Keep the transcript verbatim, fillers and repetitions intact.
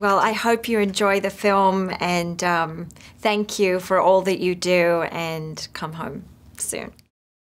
Well, I hope you enjoy the film, and um, thank you for all that you do, and come home soon.